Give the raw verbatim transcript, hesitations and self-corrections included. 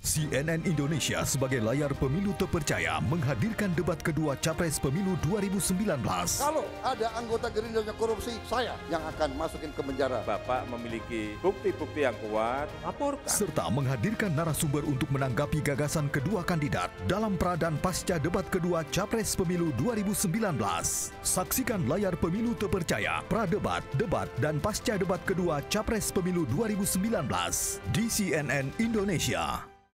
C N N Indonesia sebagai layar pemilu terpercaya menghadirkan debat kedua Capres Pemilu dua ribu sembilan belas. Kalau ada anggota Gerindra yang korupsi, saya yang akan masukin ke penjara. Bapak memiliki bukti-bukti yang kuat, laporkan. Serta menghadirkan narasumber untuk menanggapi gagasan kedua kandidat dalam pra dan pasca debat kedua Capres Pemilu dua ribu sembilan belas. Saksikan layar pemilu terpercaya, pra debat, debat, dan pasca debat kedua Capres Pemilu dua ribu sembilan belas di C N N Indonesia.